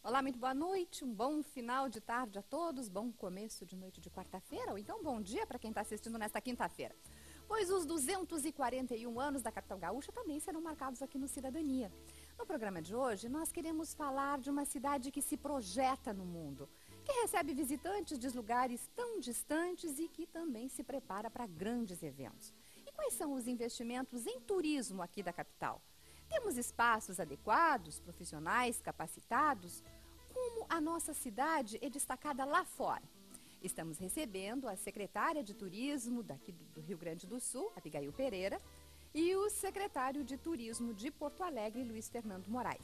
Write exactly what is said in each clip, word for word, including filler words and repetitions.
Olá, muito boa noite, um bom final de tarde a todos, bom começo de noite de quarta-feira, ou então bom dia para quem está assistindo nesta quinta-feira. Pois os duzentos e quarenta e um anos da capital gaúcha também serão marcados aqui no Cidadania. No programa de hoje, nós queremos falar de uma cidade que se projeta no mundo, que recebe visitantes de lugares tão distantes e que também se prepara para grandes eventos. E quais são os investimentos em turismo aqui da capital? Temos espaços adequados, profissionais capacitados? Como a nossa cidade é destacada lá fora? Estamos recebendo a secretária de Turismo daqui do Rio Grande do Sul, Abigail Pereira, e o secretário de Turismo de Porto Alegre, Luiz Fernando Moraes.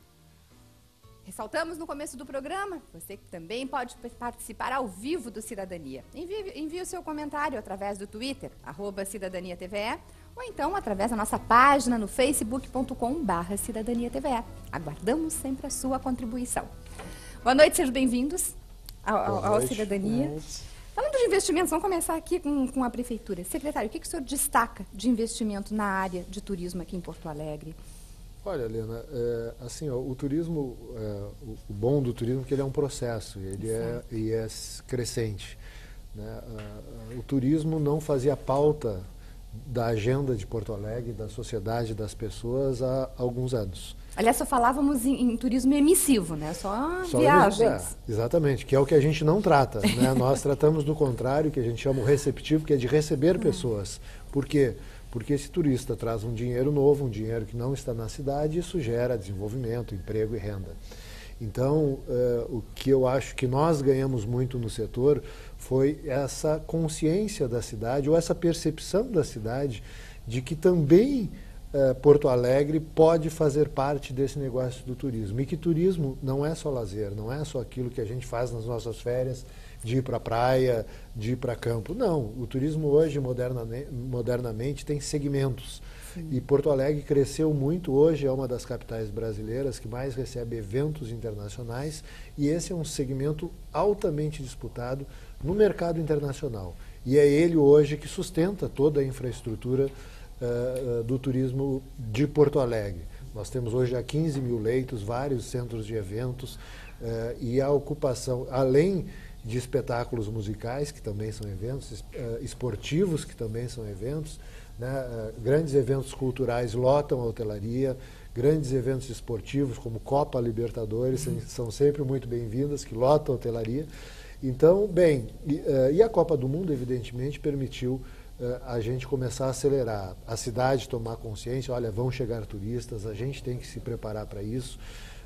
Ressaltamos no começo do programa, você também pode participar ao vivo do Cidadania. Envie, envie o seu comentário através do Twitter, arroba Cidadania T V E, ou então através da nossa página no facebook ponto com barra Cidadania T V E. Aguardamos sempre a sua contribuição. Boa noite, sejam bem-vindos ao, ao Cidadania. Falando de investimentos, vamos começar aqui com, com a Prefeitura. Secretário, o que, que o senhor destaca de investimento na área de turismo aqui em Porto Alegre? Olha, Helena, é, assim, ó, o turismo, é, o, o bom do turismo é que ele é um processo, ele é, e é crescente. Né? O turismo não fazia pauta da agenda de Porto Alegre, da sociedade, das pessoas há alguns anos. Aliás, só falávamos em, em turismo emissivo, né? Só, só viagens. É, exatamente, que é o que a gente não trata. Né? Nós tratamos do contrário, que a gente chama o receptivo, que é de receber pessoas. Por quê? Porque esse turista traz um dinheiro novo, um dinheiro que não está na cidade, e isso gera desenvolvimento, emprego e renda. Então, uh, o que eu acho que nós ganhamos muito no setor foi essa consciência da cidade, ou essa percepção da cidade, de que também uh, Porto Alegre pode fazer parte desse negócio do turismo. E que turismo não é só lazer, não é só aquilo que a gente faz nas nossas férias, de ir para a praia, de ir para campo. Não, o turismo hoje, modernamente, modernamente tem segmentos. Sim. E Porto Alegre cresceu muito, hoje é uma das capitais brasileiras que mais recebe eventos internacionais, e esse é um segmento altamente disputado no mercado internacional. E é ele hoje que sustenta toda a infraestrutura uh, uh, do turismo de Porto Alegre. Nós temos hoje há quinze mil leitos, vários centros de eventos, uh, e a ocupação, além de espetáculos musicais, que também são eventos, esportivos, que também são eventos, né? Grandes eventos culturais lotam a hotelaria, grandes eventos esportivos, como Copa Libertadores, uhum. são sempre muito bem-vindas, que lotam a hotelaria. Então, bem, e, e a Copa do Mundo, evidentemente, permitiu uh, a gente começar a acelerar, a cidade tomar consciência, olha, vão chegar turistas, a gente tem que se preparar para isso.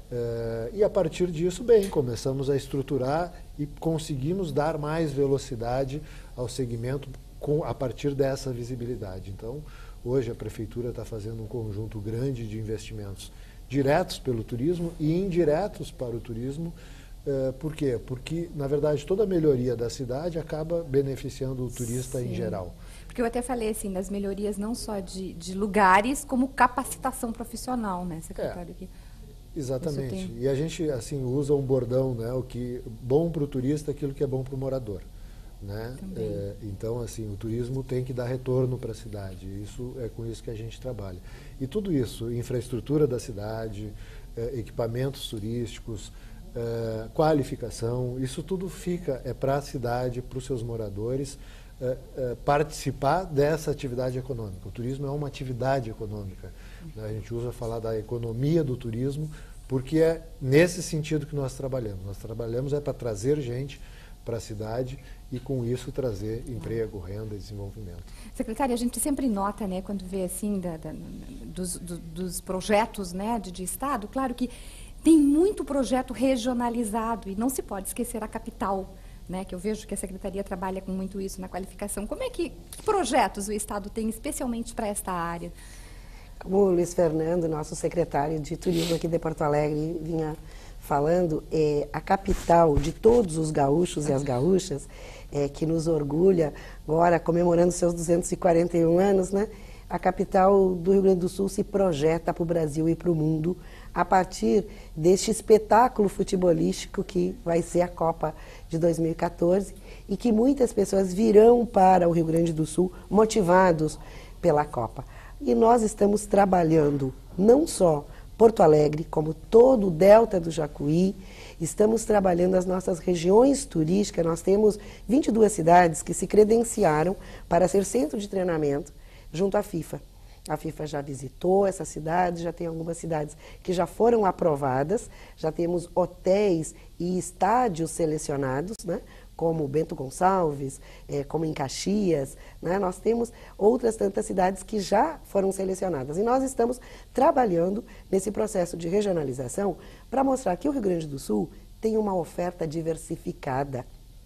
Uh, e a partir disso, bem, começamos a estruturar e conseguimos dar mais velocidade ao segmento com, a partir dessa visibilidade. Então, hoje a Prefeitura está fazendo um conjunto grande de investimentos diretos pelo turismo e indiretos para o turismo. Uh, por quê? Porque, na verdade, toda a melhoria da cidade acaba beneficiando o turista Sim. em geral. Porque eu até falei assim, das melhorias não só de, de lugares, como capacitação profissional, né, secretário? É. Exatamente. E a gente assim usa um bordão, né? O que bom para o turista é aquilo que é bom para o morador, né? É, então assim o turismo tem que dar retorno para a cidade. Isso é com isso que a gente trabalha. E tudo isso, infraestrutura da cidade, é, equipamentos turísticos, é, qualificação, isso tudo fica é para a cidade, para os seus moradores é, é, participar dessa atividade econômica. O turismo é uma atividade econômica. A gente usa falar da economia do turismo, porque é nesse sentido que nós trabalhamos. Nós trabalhamos é para trazer gente para a cidade e, com isso, trazer emprego, renda e desenvolvimento. Secretária, a gente sempre nota, né, quando vê assim, da, da, dos, do, dos projetos, né, de, de Estado, claro que tem muito projeto regionalizado e não se pode esquecer a capital, né, que eu vejo que a Secretaria trabalha com muito isso na qualificação. Como é que, que projetos o Estado tem especialmente para esta área? Como o Luiz Fernando, nosso secretário de Turismo aqui de Porto Alegre, vinha falando, é, a capital de todos os gaúchos e as gaúchas, é, que nos orgulha, agora comemorando seus duzentos e quarenta e um anos, né? A capital do Rio Grande do Sul se projeta para o Brasil e para o mundo a partir deste espetáculo futebolístico que vai ser a Copa de dois mil e quatorze e que muitas pessoas virão para o Rio Grande do Sul motivados pela Copa. E nós estamos trabalhando não só Porto Alegre, como todo o Delta do Jacuí, estamos trabalhando as nossas regiões turísticas. Nós temos vinte e duas cidades que se credenciaram para ser centro de treinamento junto à FIFA. A FIFA já visitou essa cidade, já tem algumas cidades que já foram aprovadas, já temos hotéis e estádios selecionados, né? Como Bento Gonçalves, é, como em Caxias, né? Nós temos outras tantas cidades que já foram selecionadas. E nós estamos trabalhando nesse processo de regionalização para mostrar que o Rio Grande do Sul tem uma oferta diversificada.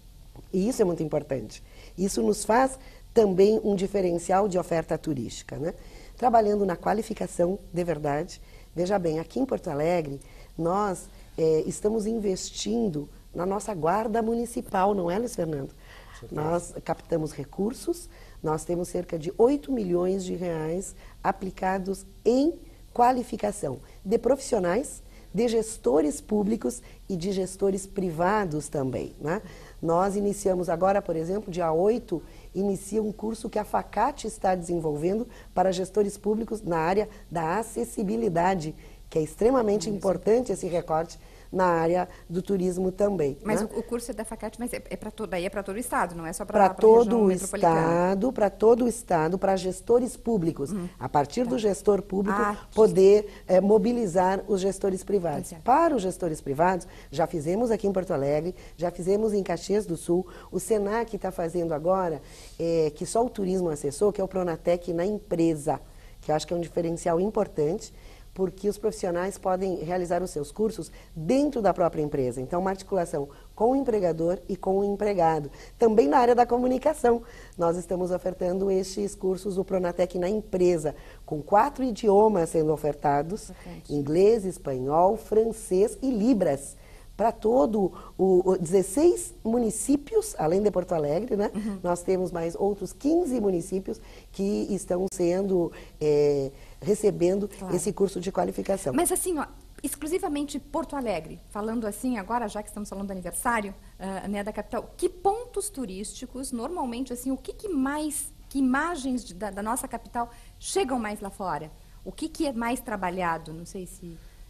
E isso é muito importante. Isso nos faz também um diferencial de oferta turística, né? Trabalhando na qualificação de verdade. Veja bem, aqui em Porto Alegre, nós é, estamos investindo na nossa guarda municipal, não é, Luiz Fernando? Nós captamos recursos, nós temos cerca de oito milhões de reais aplicados em qualificação de profissionais, de gestores públicos e de gestores privados também, né? Nós iniciamos agora, por exemplo, dia oito, inicia um curso que a FACAT está desenvolvendo para gestores públicos na área da acessibilidade, que é extremamente importante esse recorte na área do turismo também. Mas né? o, o curso é da FACAT, mas é, é para todo, é para todo o estado, não é só para para todo o metropolitana? estado, para todo o estado, para gestores públicos. Hum, a partir tá. do gestor público, ah, poder é, mobilizar os gestores privados. Tá, para os gestores privados, já fizemos aqui em Porto Alegre, já fizemos em Caxias do Sul. O Senac está fazendo agora, é, que só o turismo acessou, que é o Pronatec na empresa, que eu acho que é um diferencial importante, porque os profissionais podem realizar os seus cursos dentro da própria empresa. Então, uma articulação com o empregador e com o empregado. Também na área da comunicação, nós estamos ofertando estes cursos, o Pronatec na empresa, com quatro idiomas sendo ofertados, Perfeito. inglês, espanhol, francês e libras, para todo o, o dezesseis municípios, além de Porto Alegre, né? Uhum. Nós temos mais outros quinze municípios que estão sendo, é, recebendo claro. esse curso de qualificação. Mas assim, ó, exclusivamente Porto Alegre, falando assim agora, já que estamos falando do aniversário uh, né, da capital, que pontos turísticos, normalmente, assim, o que, que mais, que imagens de, da, da nossa capital chegam mais lá fora? O que, que é mais trabalhado? Não sei se...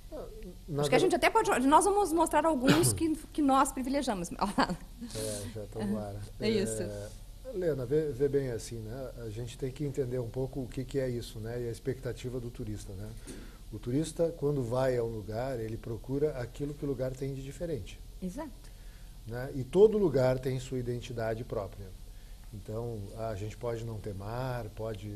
Na Acho que a gente até pode... Nós vamos mostrar alguns que, que nós privilegiamos. É, já estamos lá. É isso. É, Helena, vê, vê bem assim, né? A gente tem que entender um pouco o que, que é isso, né? E a expectativa do turista, né? O turista, quando vai a um lugar, ele procura aquilo que o lugar tem de diferente. Exato. Né? E todo lugar tem sua identidade própria. Então, a gente pode não ter mar, pode...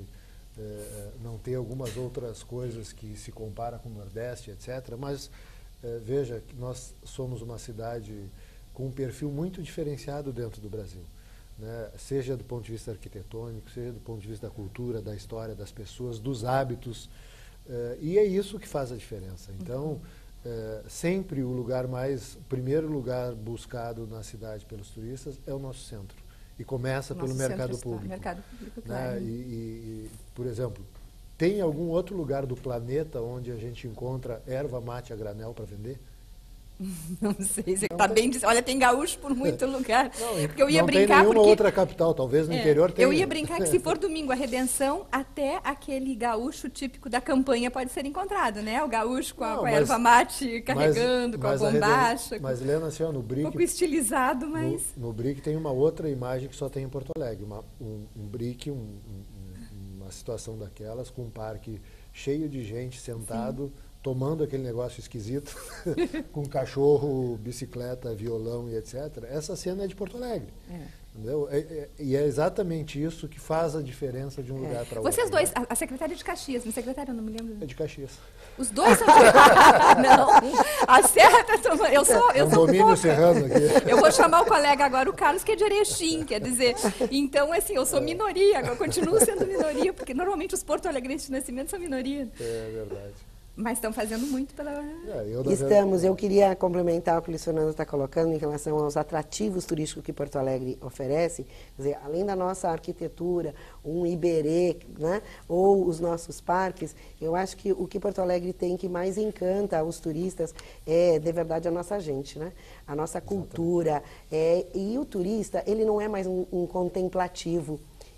É, não ter algumas outras coisas que se compara com o Nordeste, etcétera. Mas é, veja que nós somos uma cidade com um perfil muito diferenciado dentro do Brasil, né? Seja do ponto de vista arquitetônico, seja do ponto de vista da cultura, da história, das pessoas, dos hábitos. É, e é isso que faz a diferença. Então, é, sempre o lugar mais, o primeiro lugar buscado na cidade pelos turistas é o nosso centro. E começa Nosso pelo mercado público. Mercado público, claro. Né? E, e, por exemplo, tem algum outro lugar do planeta onde a gente encontra erva mate a granel para vender? Não sei, você está bem dizendo. Olha, tem gaúcho por muito lugar. Não, porque eu ia não brincar tem nenhuma porque... outra capital, talvez no é, interior tenha. Eu ia brincar que se for domingo a Redenção, até aquele gaúcho típico da campanha pode ser encontrado, né? O gaúcho com a, não, com a mas, erva mate carregando, mas, com mas a bombacha. Reden... Mas, Helena, assim, ó, no brick... Um pouco estilizado, mas... No, no brick tem uma outra imagem que só tem em Porto Alegre. Uma, um, um brick, um, um, uma situação daquelas, com um parque cheio de gente sentado... Sim. Tomando aquele negócio esquisito, com cachorro, bicicleta, violão e etcétera. Essa cena é de Porto Alegre. É. Entendeu? É, é, e é exatamente isso que faz a diferença de um é. lugar para outro. Vocês dois, a, a secretária é de Caxias, a secretária eu não me lembro. É de Caxias. Os dois são de Não, a Serra está tomando... Eu sou, eu é um sou domínio serrano aqui. Eu vou chamar o colega agora, o Carlos, que é de Erechim, quer dizer... Então, assim, eu sou minoria, eu continuo sendo minoria, porque normalmente os porto-alegrenses de nascimento são minoria. É verdade. Mas estão fazendo muito pela... É, eu Estamos, eu queria complementar o que o Luiz Fernando está colocando em relação aos atrativos turísticos que Porto Alegre oferece. Quer dizer, além da nossa arquitetura, um Iberê, né, ou os nossos parques, eu acho que o que Porto Alegre tem que mais encanta os turistas é, de verdade, a nossa gente, né? A nossa cultura. É, e o turista, ele não é mais um, um contemplativo.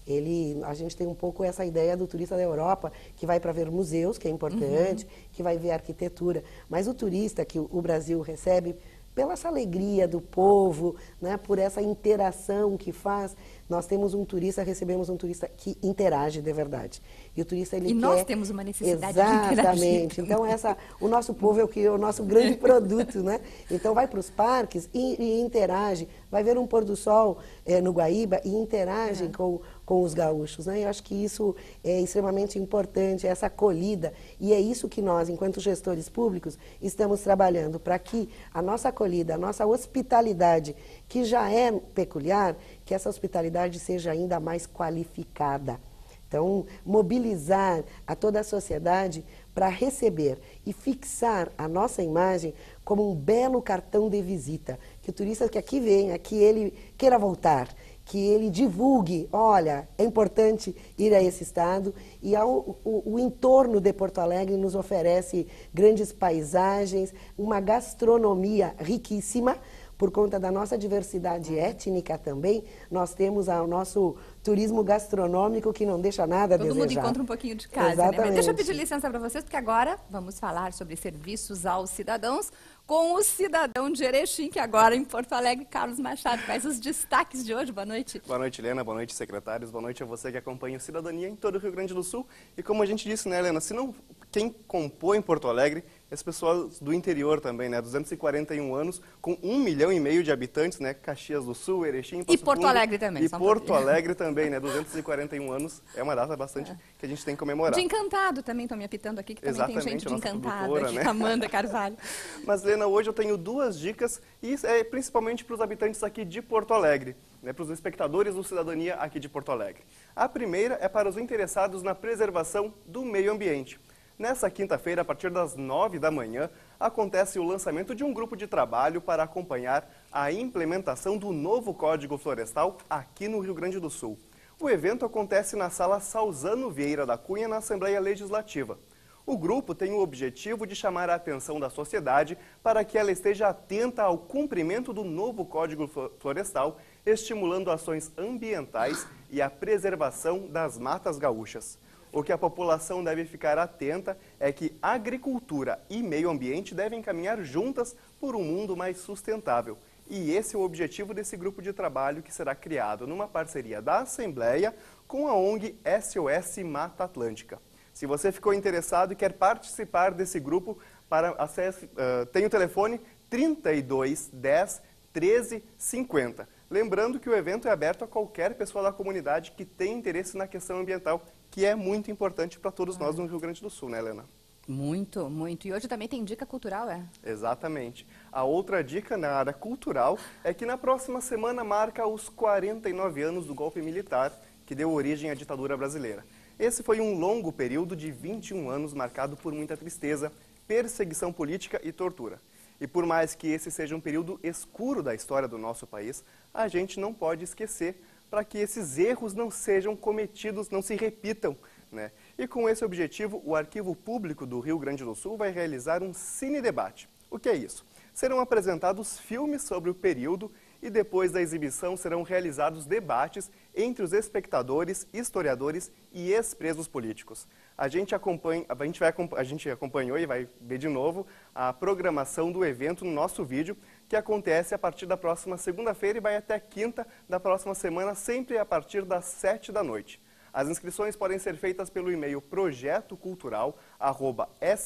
Ele, a gente tem um pouco essa ideia do turista da Europa, que vai para ver museus, que é importante, uhum. que vai ver arquitetura. Mas o turista que o Brasil recebe, pela essa alegria do povo, né, por essa interação que faz, nós temos um turista, recebemos um turista que interage de verdade. E o turista, ele e quer... nós temos uma necessidade Exatamente. de interagir. Exatamente. Então, essa, o nosso povo é o, que, é o nosso grande produto, né? Então, vai para os parques e, e interage. Vai ver um pôr do sol é, no Guaíba e interage é. com, com os gaúchos, né? Eu acho que isso é extremamente importante, essa acolhida. E é isso que nós, enquanto gestores públicos, estamos trabalhando para que a nossa acolhida, a nossa hospitalidade, que já é peculiar, que essa hospitalidade seja ainda mais qualificada. Então, mobilizar a toda a sociedade para receber e fixar a nossa imagem como um belo cartão de visita. Que o turista que aqui venha, que ele queira voltar, que ele divulgue, olha, é importante ir a esse estado. E ao, o, o entorno de Porto Alegre nos oferece grandes paisagens, uma gastronomia riquíssima. Por conta da nossa diversidade étnica também, nós temos o nosso turismo gastronômico que não deixa nada a desejar. Todo mundo encontra um pouquinho de casa, Exatamente. Né? Mas deixa eu pedir licença para vocês, porque agora vamos falar sobre serviços aos cidadãos com o cidadão de Erechim, que agora em Porto Alegre, Carlos Machado. Quais os destaques de hoje? Boa noite. Boa noite, Helena. Boa noite, secretários. Boa noite a você que acompanha o Cidadania em todo o Rio Grande do Sul. E como a gente disse, né, Helena, se não quem compõe Porto Alegre, esse pessoal do interior também, né, duzentos e quarenta e um anos, com um milhão e meio de habitantes, né, Caxias do Sul, Erechim, Passo E Porto Fundo, Alegre também. E Porto Alegre também, né, duzentos e quarenta e um anos, é uma data bastante é. que a gente tem que comemorar. De Encantado também, estão me apitando aqui, que também Exatamente, tem gente de Encantado, aqui, né? Amanda Carvalho. Mas, Helena, hoje eu tenho duas dicas, e é principalmente para os habitantes aqui de Porto Alegre, né, para os espectadores do Cidadania aqui de Porto Alegre. A primeira é para os interessados na preservação do meio ambiente. Nessa quinta-feira, a partir das nove da manhã, acontece o lançamento de um grupo de trabalho para acompanhar a implementação do novo Código Florestal aqui no Rio Grande do Sul. O evento acontece na Sala Salzano Vieira da Cunha, na Assembleia Legislativa. O grupo tem o objetivo de chamar a atenção da sociedade para que ela esteja atenta ao cumprimento do novo Código Florestal, estimulando ações ambientais e a preservação das matas gaúchas. O que a população deve ficar atenta é que agricultura e meio ambiente devem caminhar juntas por um mundo mais sustentável. E esse é o objetivo desse grupo de trabalho que será criado numa parceria da Assembleia com a O N G S O S Mata Atlântica. Se você ficou interessado e quer participar desse grupo, para acesse, uh, tem o telefone trinta e dois, dez, treze, cinquenta. Lembrando que o evento é aberto a qualquer pessoa da comunidade que tenha interesse na questão ambiental, que é muito importante para todos nós no Rio Grande do Sul, né, Helena? Muito, muito. E hoje também tem dica cultural, é? Exatamente. A outra dica na área cultural é que na próxima semana marca os quarenta e nove anos do golpe militar que deu origem à ditadura brasileira. Esse foi um longo período de vinte e um anos marcado por muita tristeza, perseguição política e tortura. E por mais que esse seja um período escuro da história do nosso país, a gente não pode esquecer para que esses erros não sejam cometidos, não se repitam, né? E com esse objetivo, o Arquivo Público do Rio Grande do Sul vai realizar um cine-debate. O que é isso? Serão apresentados filmes sobre o período e depois da exibição serão realizados debates entre os espectadores, historiadores e ex-presos políticos. A gente, acompanha, a, gente vai, a gente acompanhou e vai ver de novo a programação do evento no nosso vídeo, que acontece a partir da próxima segunda-feira e vai até quinta da próxima semana, sempre a partir das sete da noite. As inscrições podem ser feitas pelo e-mail projeto cultural arroba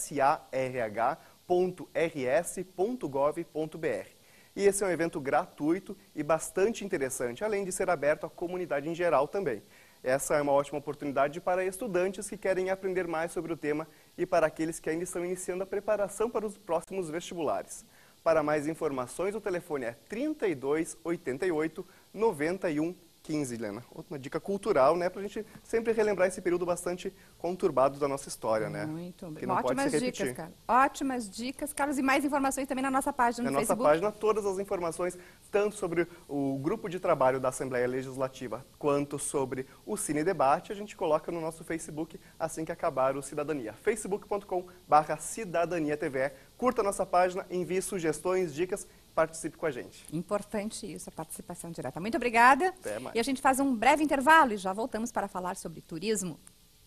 sarh ponto r s ponto gov ponto b r. E esse é um evento gratuito e bastante interessante, além de ser aberto à comunidade em geral também. Essa é uma ótima oportunidade para estudantes que querem aprender mais sobre o tema e para aqueles que ainda estão iniciando a preparação para os próximos vestibulares. Para mais informações, o telefone é trinta e dois, oitenta e oito, noventa e um, quinze, Helena. Outra dica cultural, né, para a gente sempre relembrar esse período bastante conturbado da nossa história, né? Muito bem. Que não Ótimas pode se repetir. dicas, cara. Ótimas dicas, Carlos. E mais informações também na nossa página no Na nossa Facebook. página, todas as informações, tanto sobre o grupo de trabalho da Assembleia Legislativa, quanto sobre o Cine Debate, a gente coloca no nosso Facebook assim que acabar o Cidadania. facebook ponto com barra Cidadania T V Curta a nossa página, envie sugestões, dicas, participe com a gente. Importante isso, a participação direta. Muito obrigada. Até mais. E a gente faz um breve intervalo e já voltamos para falar sobre turismo.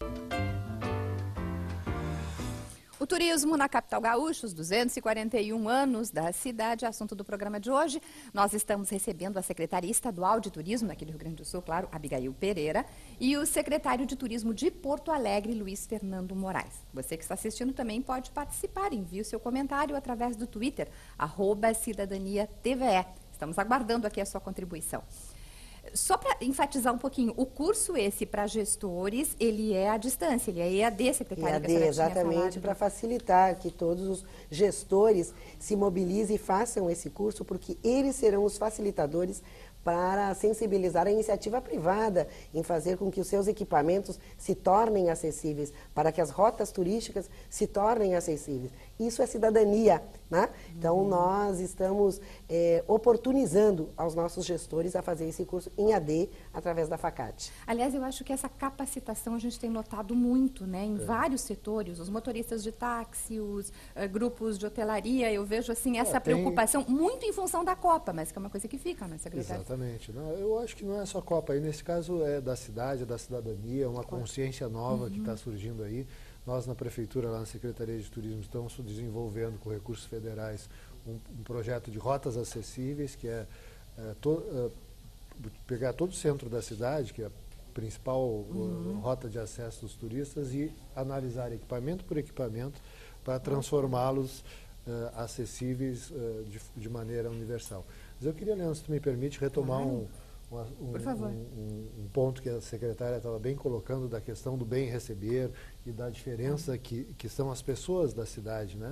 O turismo na capital gaúcha, os duzentos e quarenta e um anos da cidade, assunto do programa de hoje. Nós estamos recebendo a secretária estadual de turismo aqui do Rio Grande do Sul, claro, Abigail Pereira, e o secretário de turismo de Porto Alegre, Luiz Fernando Moraes. Você que está assistindo também pode participar, envie o seu comentário através do Twitter, arroba Cidadania T V E. Estamos aguardando aqui a sua contribuição. Só para enfatizar um pouquinho, o curso esse para gestores, ele é à distância, ele é E A D, secretária. E A D, exatamente, para facilitar que todos os gestores se mobilizem e façam esse curso, porque eles serão os facilitadores para sensibilizar a iniciativa privada em fazer com que os seus equipamentos se tornem acessíveis, para que as rotas turísticas se tornem acessíveis. Isso é cidadania, né? Então, uhum. nós estamos é, oportunizando aos nossos gestores a fazer esse curso em A D através da FACAT. Aliás, eu acho que essa capacitação a gente tem notado muito, né? Em é. vários setores, os motoristas de táxi, os uh, grupos de hotelaria, eu vejo assim essa é, tem... preocupação muito em função da Copa, mas que é uma coisa que fica, né, secretário? Exatamente. Não, eu acho que não é só Copa, aí nesse caso é da cidade, é da cidadania, é uma consciência nova uhum. que está surgindo aí. Nós, na Prefeitura, lá na Secretaria de Turismo, estamos desenvolvendo com recursos federais um, um projeto de rotas acessíveis, que é, é, to, é pegar todo o centro da cidade, que é a principal uhum. uh, rota de acesso dos turistas, e analisar equipamento por equipamento para transformá-los uh, acessíveis uh, de, de maneira universal. Mas eu queria, Leandro, se tu me permite, retomar um... Um, um, um, um ponto que a secretária estava bem colocando da questão do bem receber e da diferença que, que são as pessoas da cidade, né?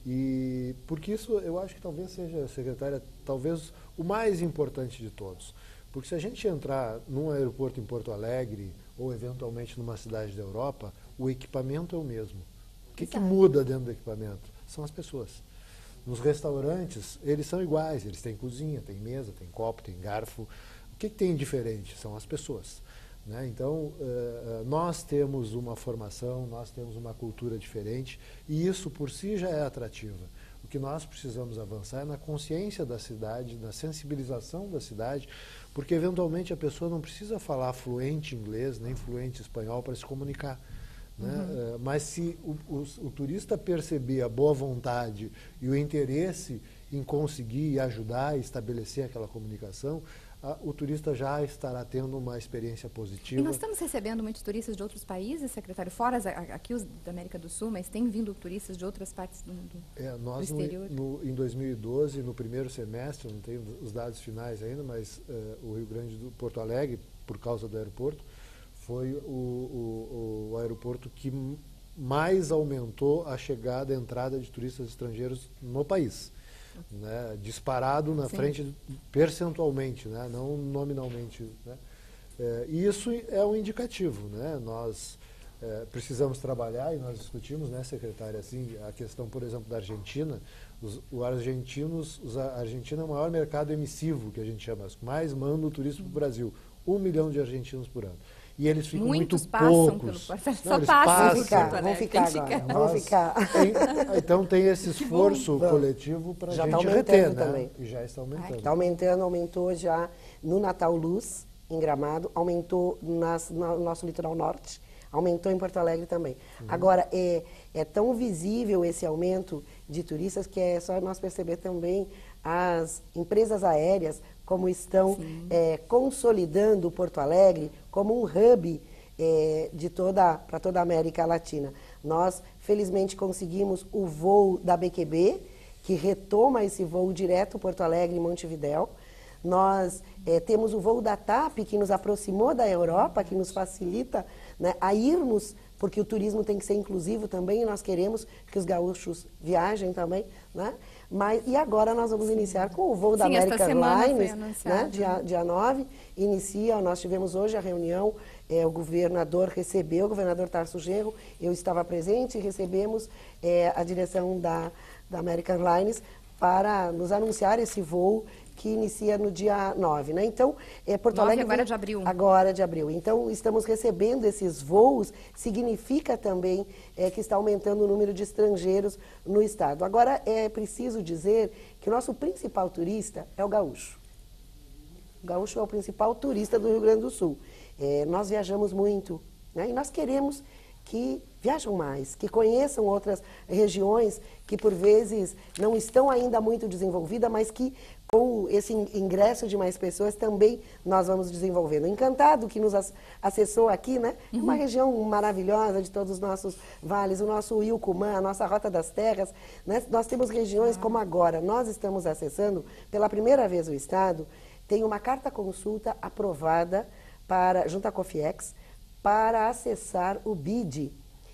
E porque isso eu acho que talvez seja, secretária, talvez o mais importante de todos. Porque se a gente entrar num aeroporto em Porto Alegre ou eventualmente numa cidade da Europa, o equipamento é o mesmo. O que, que muda dentro do equipamento? São as pessoas. Nos restaurantes, eles são iguais, eles têm cozinha, tem mesa, tem copo, tem garfo. O que, que tem diferente? São as pessoas. Né? Então, uh, nós temos uma formação, nós temos uma cultura diferente e isso por si já é atrativa. O que nós precisamos avançar é na consciência da cidade, na sensibilização da cidade, porque eventualmente a pessoa não precisa falar fluente inglês, nem fluente espanhol para se comunicar. Né? Uhum. Uh, mas se o, o, o turista perceber a boa vontade e o interesse em conseguir e ajudar a estabelecer aquela comunicação, o turista já estará tendo uma experiência positiva. E nós estamos recebendo muitos turistas de outros países, secretário, fora aqui os da América do Sul, mas tem vindo turistas de outras partes do, do, é, nós do exterior? No, no, em dois mil e doze, no primeiro semestre, não tenho os dados finais ainda, mas uh, o Rio Grande do Porto Alegre, por causa do aeroporto, foi o, o, o aeroporto que mais aumentou a chegada e entrada de turistas estrangeiros no país. Né, disparado na Sim. frente percentualmente, né, não nominalmente. Né. É, e isso é um indicativo. Né, nós é, precisamos trabalhar, e nós discutimos, né, secretária, assim, a questão, por exemplo, da Argentina. Os, os argentinos, os, a Argentina é o maior mercado emissivo, que a gente chama, mais manda o turismo para o Brasil. Um milhão de argentinos por ano. E eles ficam Muitos muito passam poucos. Pelo Não, Só passam. Vão ficar, vão ficar agora. Vão ficar. Tem, então tem esse esforço coletivo para a gente tá reter, né? Também. E já está aumentando. Está aumentando, aumentou já no Natal Luz, em Gramado, aumentou nas, no nosso litoral norte, aumentou em Porto Alegre também. Uhum. Agora, é, é tão visível esse aumento de turistas que é só nós perceber também as empresas aéreas como estão é, consolidando Porto Alegre como um hub é, de toda, para toda a América Latina. Nós, felizmente, conseguimos o voo da B Q B, que retoma esse voo direto Porto Alegre e Montevidéu. Nós é, temos o voo da TAP, que nos aproximou da Europa, que nos facilita, né, a irmos, porque o turismo tem que ser inclusivo também, e nós queremos que os gaúchos viajem também, né? Mas, e agora nós vamos iniciar com o voo da Sim, American Airlines, né, dia, dia nove, inicia, nós tivemos hoje a reunião, é, o governador recebeu, o governador Tarso Genro, eu estava presente e recebemos é, a direção da, da American Airlines para nos anunciar esse voo que inicia no dia nove, né? Então, é, Porto nove Alegre... agora vem, de abril. Agora de abril. Então, estamos recebendo esses voos, significa também é, que está aumentando o número de estrangeiros no estado. Agora, é preciso dizer que o nosso principal turista é o gaúcho. O gaúcho é o principal turista do Rio Grande do Sul. É, nós viajamos muito, né? E nós queremos que viajam mais, que conheçam outras regiões que, por vezes, não estão ainda muito desenvolvidas, mas que, com esse ingresso de mais pessoas, também nós vamos desenvolvendo. Encantado que nos acessou aqui, né? Uhum. Uma região maravilhosa de todos os nossos vales, o nosso Ilcumã, a nossa Rota das Terras, né? Nós temos regiões como agora, nós estamos acessando, pela primeira vez o Estado, tem uma carta consulta aprovada para, junto à Cofiex, para acessar o B I D.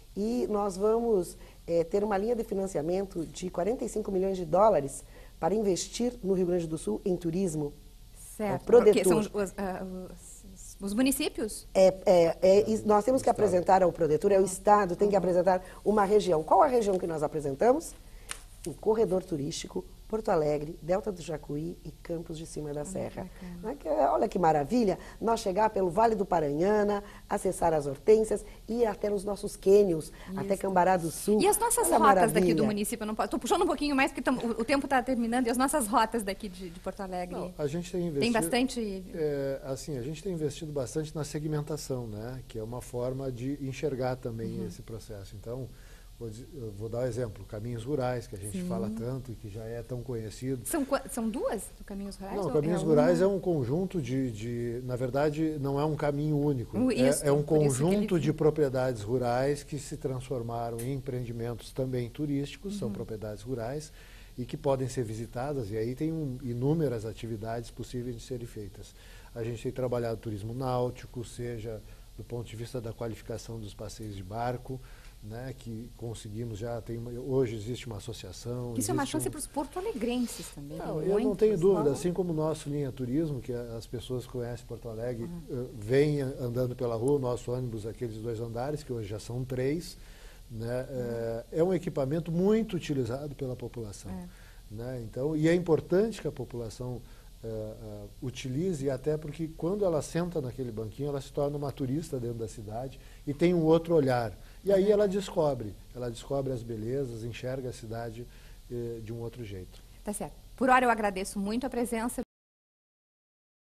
E nós vamos é, ter uma linha de financiamento de quarenta e cinco milhões de dólares para investir no Rio Grande do Sul em turismo. Certo, é, Prodetur. Porque são os, uh, os, os municípios? É, é, é, nós temos que apresentar ao Prodetur, é o Estado, tem que apresentar uma região. Qual a região que nós apresentamos? O corredor turístico, Porto Alegre, Delta do Jacuí e Campos de Cima da Serra. Olha que maravilha, nós chegar pelo Vale do Paranhana, acessar as hortênsias, ir até os nossos cânions, até Cambará do Sul. E as nossas Olha rotas daqui do município? Estou puxando um pouquinho mais, porque tam, o, o tempo está terminando, e as nossas rotas daqui de, de Porto Alegre? Não, a gente tem investido... Tem bastante... É, assim, a gente tem investido bastante na segmentação, né? Que é uma forma de enxergar também uhum. esse processo. Então, Vou, eu vou dar um exemplo, Caminhos Rurais, que a gente Sim. fala tanto e que já é tão conhecido. São, são duas Caminhos Rurais? Não, Caminhos é Rurais uma? é um conjunto de, de... Na verdade, não é um caminho único. Uh, isso, é, é um conjunto ele... de propriedades rurais que se transformaram em empreendimentos também turísticos, uhum. são propriedades rurais, e que podem ser visitadas, e aí tem um, inúmeras atividades possíveis de serem feitas. A gente tem trabalhado turismo náutico, seja do ponto de vista da qualificação dos passeios de barco, né, que conseguimos já, tem uma, hoje existe uma associação. Isso é uma chance um... para os porto-alegrenses também. Não, eu não tenho dúvida, assim como o nosso Linha Turismo, que as pessoas que conhecem Porto Alegre, uhum. uh, vêm andando pela rua, o nosso ônibus, aqueles dois andares, que hoje já são três, né, uhum. é, é um equipamento muito utilizado pela população. É. Né, então, e é importante que a população uh, uh, utilize, até porque quando ela senta naquele banquinho, ela se torna uma turista dentro da cidade e tem um outro olhar. E aí ela descobre, ela descobre as belezas, enxerga a cidade eh, de um outro jeito. Tá certo. Por hora eu agradeço muito a presença